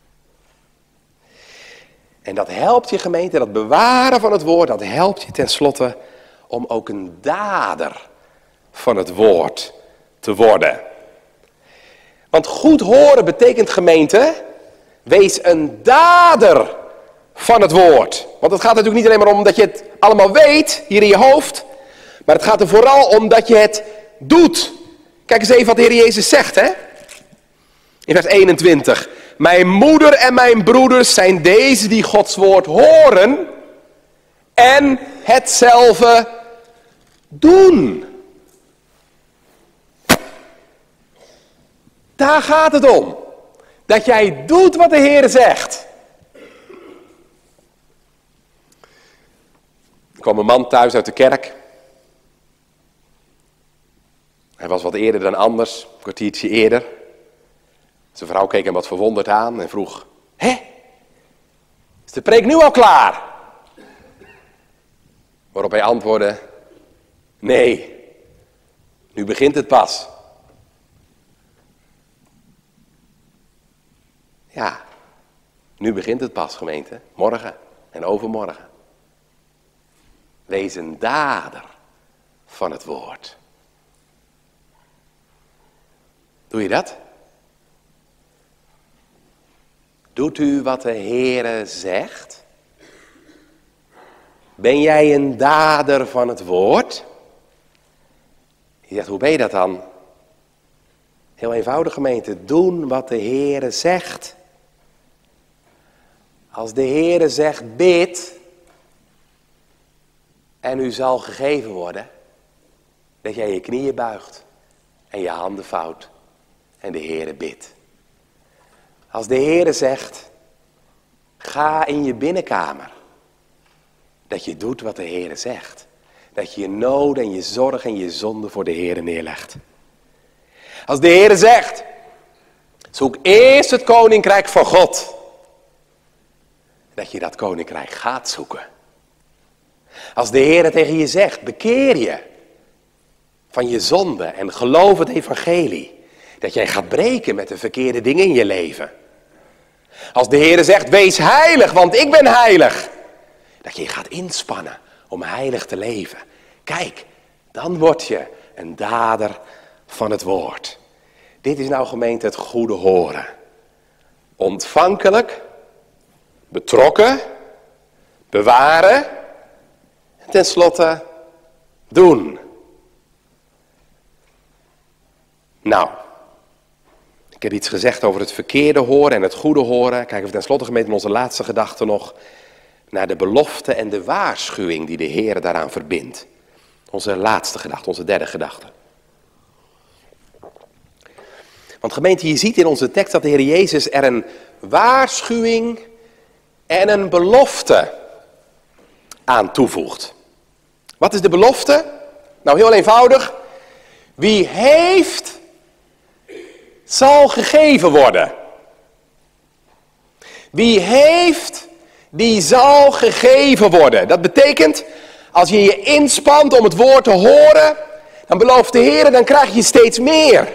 En dat helpt je, gemeente, dat bewaren van het woord, dat helpt je tenslotte om ook een dader van het woord te worden. Want goed horen betekent, gemeente, wees een dader van het woord. Want het gaat natuurlijk niet alleen maar om dat je het allemaal weet, hier in je hoofd. Maar het gaat er vooral om dat je het doet. Kijk eens even wat de Heer Jezus zegt, hè. In vers 21. Mijn moeder en mijn broeders zijn deze die Gods woord horen en hetzelfde doen. Daar gaat het om. Dat jij doet wat de Heer zegt. Er kwam een man thuis uit de kerk. Hij was wat eerder dan anders, een kwartiertje eerder. Zijn vrouw keek hem wat verwonderd aan en vroeg, hè? Is de preek nu al klaar? Waarop hij antwoordde, Nee, nu begint het pas. Ja, nu begint het pas, gemeente. Morgen en overmorgen. Wees een dader van het woord. Doe je dat? Doet u wat de Heere zegt? Ben jij een dader van het woord? Je zegt, hoe ben je dat dan? Heel eenvoudig, gemeente. Doen wat de Heere zegt. Als de Heere zegt, bid, en u zal gegeven worden, dat jij je knieën buigt en je handen vouwt en de Heere bidt. Als de Heere zegt, ga in je binnenkamer, dat je doet wat de Heere zegt. Dat je je nood en je zorg en je zonde voor de Heere neerlegt. Als de Heere zegt, zoek eerst het koninkrijk van God. Dat je dat koninkrijk gaat zoeken. Als de Heere tegen je zegt, bekeer je van je zonde en geloof het evangelie. Dat jij gaat breken met de verkeerde dingen in je leven. Als de Heere zegt, wees heilig, want ik ben heilig. Dat je je gaat inspannen om heilig te leven. Kijk, dan word je een dader van het woord. Dit is nou, gemeente, het goede horen. Ontvankelijk, betrokken, bewaren en tenslotte doen. Nou, ik heb iets gezegd over het verkeerde horen en het goede horen. Kijken we tenslotte, gemeente, in onze laatste gedachte nog naar de belofte en de waarschuwing die de Heer daaraan verbindt. Onze laatste gedachte, onze derde gedachte. Want gemeente, je ziet in onze tekst dat de Heer Jezus er een waarschuwing en een belofte aan toevoegt. Wat is de belofte? Nou, heel eenvoudig. Wie heeft, zal gegeven worden. Wie heeft, die zal gegeven worden. Dat betekent, als je je inspant om het woord te horen, dan belooft de Heer, dan krijg je steeds meer.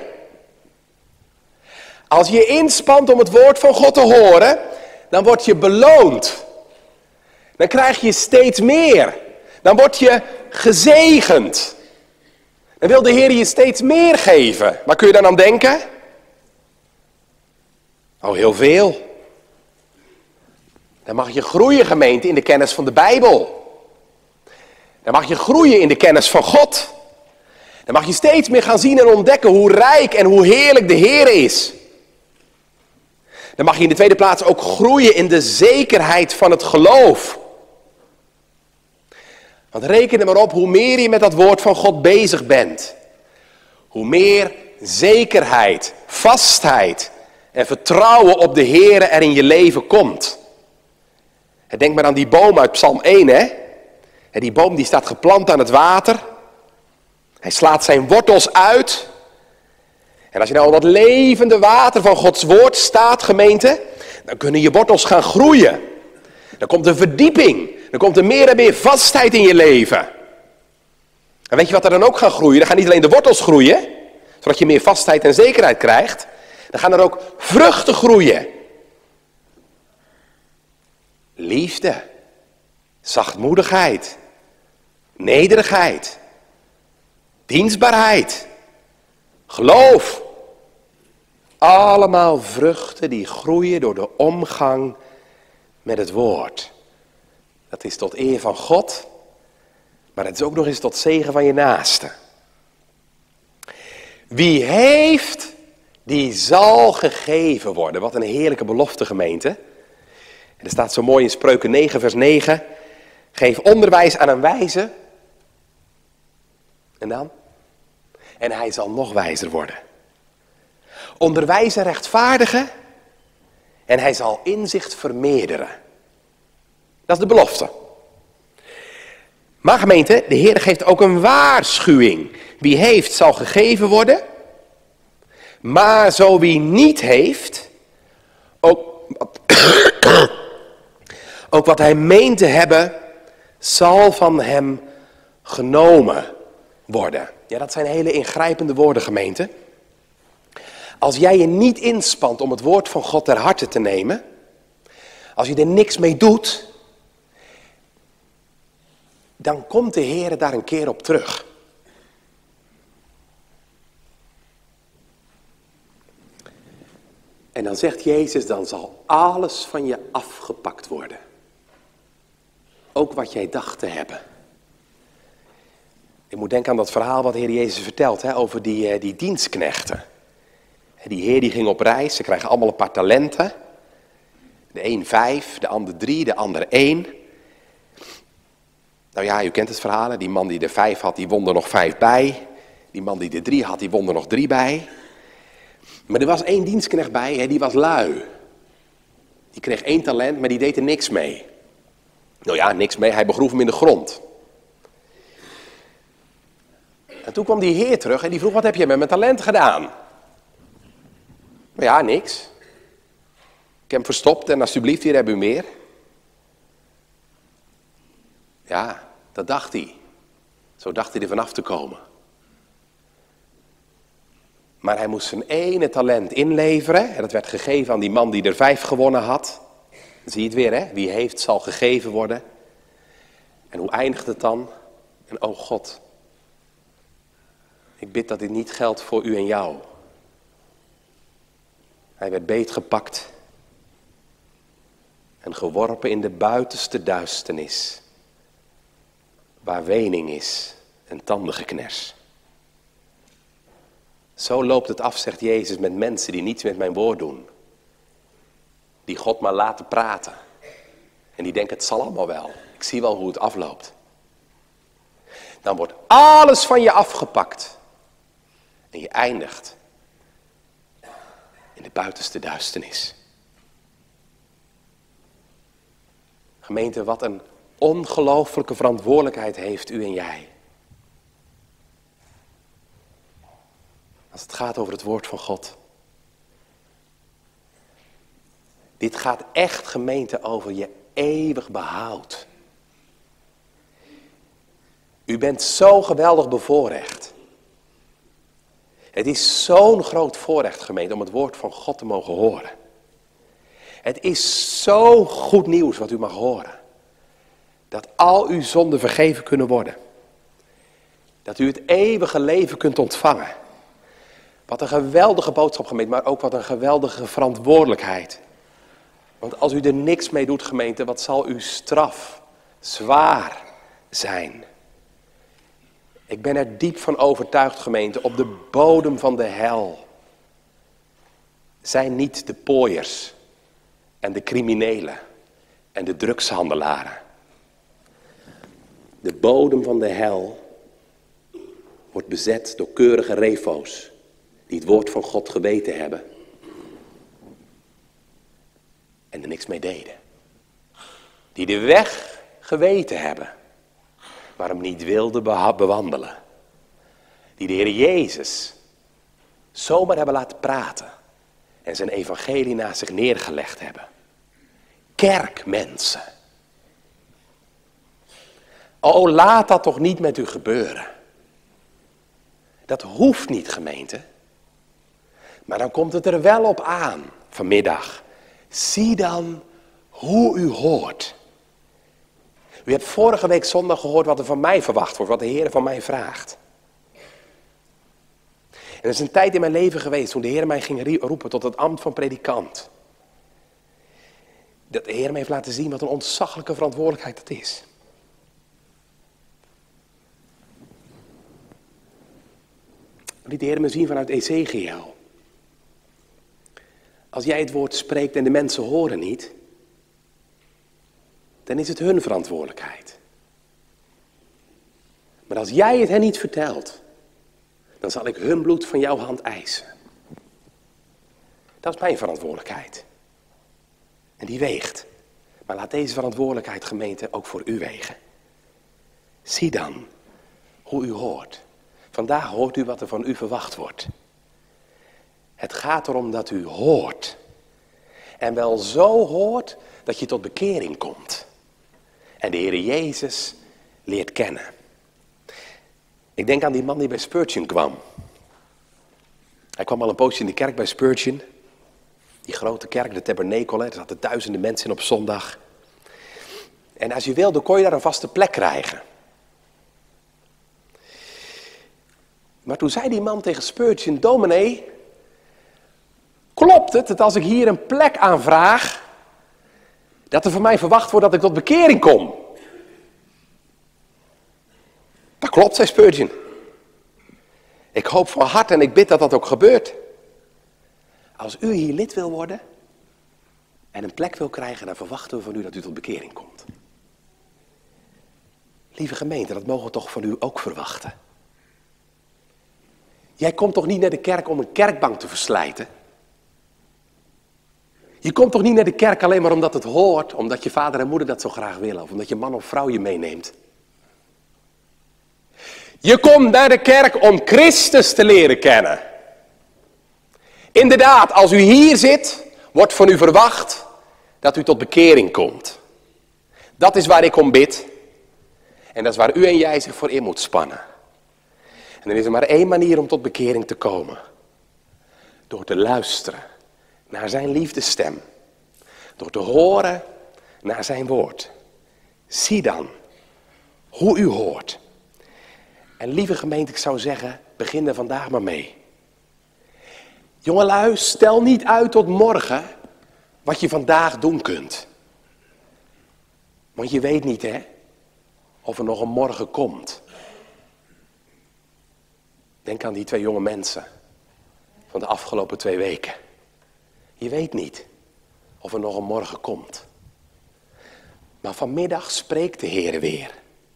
Als je je inspant om het woord van God te horen, dan word je beloond. Dan krijg je steeds meer. Dan word je gezegend. Dan wil de Heer je steeds meer geven. Waar kun je dan aan denken? Oh, heel veel. Dan mag je groeien, gemeente, in de kennis van de Bijbel. Dan mag je groeien in de kennis van God. Dan mag je steeds meer gaan zien en ontdekken hoe rijk en hoe heerlijk de Heer is. Dan mag je in de tweede plaats ook groeien in de zekerheid van het geloof. Want reken er maar op, hoe meer je met dat woord van God bezig bent, hoe meer zekerheid, vastheid en vertrouwen op de Heer er in je leven komt. Denk maar aan die boom uit Psalm 1, hè? En die boom die staat geplant aan het water. Hij slaat zijn wortels uit. En als je nou op dat levende water van Gods woord staat, gemeente, dan kunnen je wortels gaan groeien. Dan komt er verdieping. Dan komt er meer en meer vastheid in je leven. En weet je wat er dan ook gaat groeien? Dan gaan niet alleen de wortels groeien, zodat je meer vastheid en zekerheid krijgt. Dan gaan er ook vruchten groeien. Liefde, zachtmoedigheid, nederigheid, dienstbaarheid, geloof. Allemaal vruchten die groeien door de omgang met het woord. Dat is tot eer van God, maar het is ook nog eens tot zegen van je naaste. Wie heeft, die zal gegeven worden. Wat een heerlijke belofte, gemeente. En er staat zo mooi in Spreuken 9 vers 9. Geef onderwijs aan een wijze. En dan? En hij zal nog wijzer worden. Onderwijs een rechtvaardige. En hij zal inzicht vermeerderen. Dat is de belofte. Maar gemeente, de Heer geeft ook een waarschuwing. Wie heeft, zal gegeven worden. Maar zo wie niet heeft, ook wat hij meent te hebben, zal van hem genomen worden. Ja, dat zijn hele ingrijpende woorden, gemeente. Als jij je niet inspant om het woord van God ter harte te nemen, als je er niks mee doet, dan komt de Heer daar een keer op terug. En dan zegt Jezus, dan zal alles van je afgepakt worden. Ook wat jij dacht te hebben. Ik moet denken aan dat verhaal wat de Heer Jezus vertelt, over die dienstknechten. Die Heer die ging op reis, ze krijgen allemaal een paar talenten. De een 5, de ander 3, de ander 1. Nou ja, u kent het verhaal. Die man die er 5 had, die won er nog 5 bij. Die man die er 3 had, die won er nog 3 bij. Maar er was 1 dienstknecht bij, die was lui. Die kreeg 1 talent, maar die deed er niks mee. Nou ja, niks mee, hij begroef hem in de grond. En toen kwam die Heer terug en die vroeg, wat heb je met mijn talent gedaan? Nou ja, niks. Ik heb hem verstopt en alsjeblieft, hier hebben u meer. Ja, dat dacht hij. Zo dacht hij er vanaf te komen. Maar hij moest zijn ene talent inleveren. En dat werd gegeven aan die man die er 5 gewonnen had. Dan zie je het weer, wie heeft zal gegeven worden. En hoe eindigt het dan? En o God, ik bid dat dit niet geldt voor u en jou. Hij werd beetgepakt en geworpen in de buitenste duisternis, waar wening is en tandengekners. Zo loopt het af, zegt Jezus, met mensen die niets met mijn woord doen. Die God maar laten praten. En die denken, het zal allemaal wel. Ik zie wel hoe het afloopt. Dan wordt alles van je afgepakt. En je eindigt in de buitenste duisternis. Gemeente, wat een ongelooflijke verantwoordelijkheid heeft u en jij. Als het gaat over het woord van God. Dit gaat echt, gemeente, over je eeuwig behoud. U bent zo geweldig bevoorrecht. Het is zo'n groot voorrecht, gemeente, om het woord van God te mogen horen. Het is zo goed nieuws wat u mag horen. Dat al uw zonden vergeven kunnen worden. Dat u het eeuwige leven kunt ontvangen. Wat een geweldige boodschap, gemeente, maar ook wat een geweldige verantwoordelijkheid. Want als u er niks mee doet, gemeente, wat zal uw straf zwaar zijn. Ik ben er diep van overtuigd, gemeente, op de bodem van de hel zijn niet de pooiers en de criminelen en de drugshandelaren. De bodem van de hel wordt bezet door keurige refo's die het woord van God geweten hebben en er niks mee deden. Die de weg geweten hebben, maar hem niet wilden bewandelen. Die de Heer Jezus zomaar hebben laten praten en zijn evangelie naast zich neergelegd hebben. Kerkmensen. Oh, laat dat toch niet met u gebeuren. Dat hoeft niet, gemeente. Maar dan komt het er wel op aan vanmiddag. Zie dan hoe u hoort. U hebt vorige week zondag gehoord wat er van mij verwacht wordt, wat de Heer van mij vraagt. En er is een tijd in mijn leven geweest toen de Heer mij ging roepen tot het ambt van predikant. Dat de Heer mij heeft laten zien wat een ontzaglijke verantwoordelijkheid dat is. Liet de Heer me zien vanuit Ezekiel. Als jij het woord spreekt en de mensen horen niet, dan is het hun verantwoordelijkheid. Maar als jij het hen niet vertelt, dan zal ik hun bloed van jouw hand eisen. Dat is mijn verantwoordelijkheid. En die weegt. Maar laat deze verantwoordelijkheid, gemeente, ook voor u wegen. Zie dan hoe u hoort. Vandaag hoort u wat er van u verwacht wordt. Het gaat erom dat u hoort. En wel zo hoort dat je tot bekering komt. En de Heer Jezus leert kennen. Ik denk aan die man die bij Spurgeon kwam. Hij kwam al een poosje in de kerk bij Spurgeon. Die grote kerk, de Tabernakel, er zaten duizenden mensen in op zondag. En als je wilde, kon je daar een vaste plek krijgen. Maar toen zei die man tegen Spurgeon: dominee, klopt het dat als ik hier een plek aanvraag, dat er van mij verwacht wordt dat ik tot bekering kom? Dat klopt, zei Spurgeon. Ik hoop van harte en ik bid dat dat ook gebeurt. Als u hier lid wil worden en een plek wil krijgen, dan verwachten we van u dat u tot bekering komt. Lieve gemeente, dat mogen we toch van u ook verwachten. Jij komt toch niet naar de kerk om een kerkbank te verslijten? Je komt toch niet naar de kerk alleen maar omdat het hoort, omdat je vader en moeder dat zo graag willen, of omdat je man of vrouw je meeneemt? Je komt naar de kerk om Christus te leren kennen. Inderdaad, als u hier zit, wordt van u verwacht dat u tot bekering komt. Dat is waar ik om bid. En dat is waar u en jij zich voor in moet spannen. En er is er maar één manier om tot bekering te komen. Door te luisteren naar zijn liefdesstem. Door te horen naar zijn woord. Zie dan hoe u hoort. En lieve gemeente, ik zou zeggen, begin er vandaag maar mee. Jongelui, stel niet uit tot morgen wat je vandaag doen kunt. Want je weet niet, hè, of er nog een morgen komt. Denk aan die 2 jonge mensen van de afgelopen 2 weken. Je weet niet of er nog een morgen komt. Maar vanmiddag spreekt de Heer weer.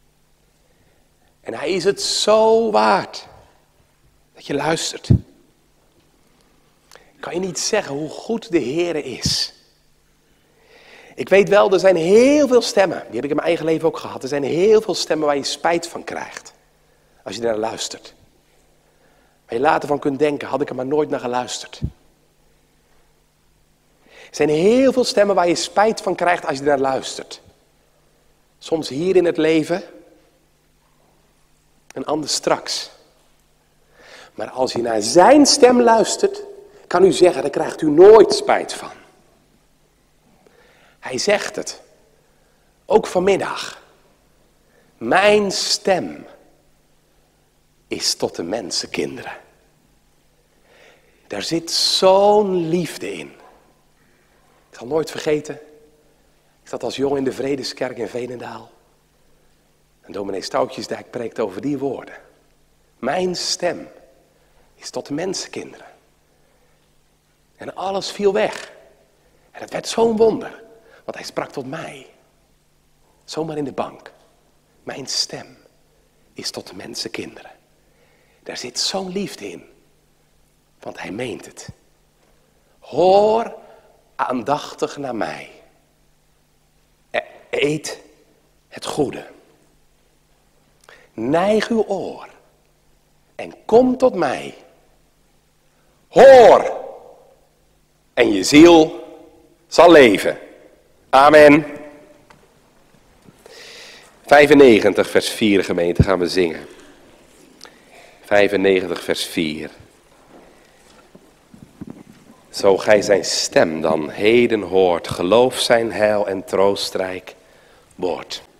En hij is het zo waard dat je luistert. Kan je niet zeggen hoe goed de Heer is? Ik weet wel, er zijn heel veel stemmen. Die heb ik in mijn eigen leven ook gehad. Er zijn heel veel stemmen waar je spijt van krijgt. Als je naar luistert. Waar je later van kunt denken, had ik er maar nooit naar geluisterd. Er zijn heel veel stemmen waar je spijt van krijgt als je naar luistert. Soms hier in het leven. En anders straks. Maar als je naar zijn stem luistert, kan u zeggen, daar krijgt u nooit spijt van. Hij zegt het. Ook vanmiddag. Mijn stem is tot de mensenkinderen. Daar zit zo'n liefde in. Ik zal nooit vergeten. Ik zat als jong in de Vredeskerk in Veenendaal. En dominee Stoutjesdijk preekt over die woorden. Mijn stem is tot de mensenkinderen. En alles viel weg. En het werd zo'n wonder. Want hij sprak tot mij. Zomaar in de bank. Mijn stem is tot de mensenkinderen. Daar zit zo'n liefde in. Want hij meent het. Hoor aandachtig naar mij. Eet het goede. Neig uw oor. En kom tot mij. Hoor. En je ziel zal leven. Amen. 95 vers 4 gemeente gaan we zingen. 95 vers 4. Zo gij zijn stem dan heden hoort, geloof zijn heil en troostrijk woord.